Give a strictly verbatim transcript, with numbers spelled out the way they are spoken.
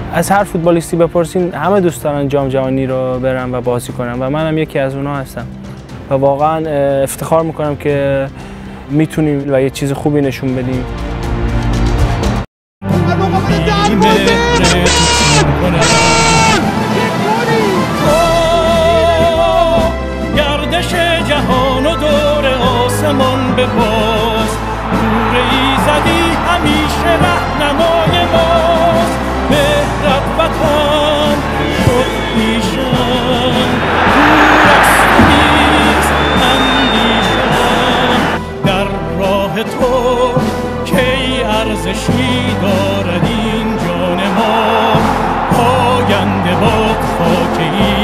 از هر فوتبالیستی بپرسین همه دوست دارن جام جهانی رو برن و بازی کنن و منم یکی از اونها هستم و واقعا افتخار میکنم که میتونیم و یه چیز خوبی نشون بدیم. گردش جهان و دور آسمان بباز، نور ایزدی همیشه رهنمای ماست. مهرت وطن خود پیشم، دور است و نیست اندیشم. در راه تو کی ارزشی دارد این جان ما، پاینده باد خاک این